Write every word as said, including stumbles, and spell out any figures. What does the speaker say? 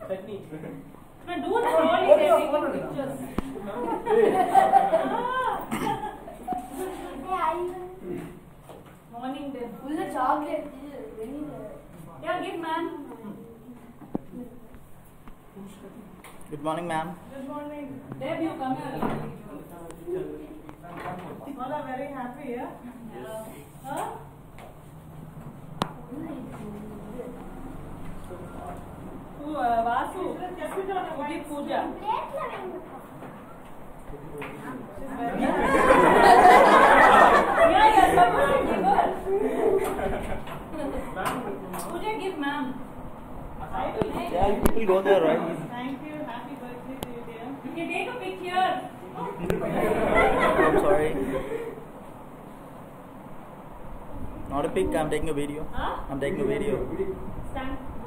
technique. No, do it slowly. They're taking pictures. Morning, then. Full of chocolate. Yeah, give ma'am. Good morning, ma'am. Good morning. Deb, you come here. All are very happy, yeah? Yeah. Huh? Who, uh, Vasu? Who did Pooja? Yeah, yeah, someone give her. Pooja, give ma'am. Yeah, you people go there, right? Thank you. Happy birthday to you, dear. You can take a picture. I'm sorry. Not a pic, I'm taking a video. Huh? I'm taking a video. Stand.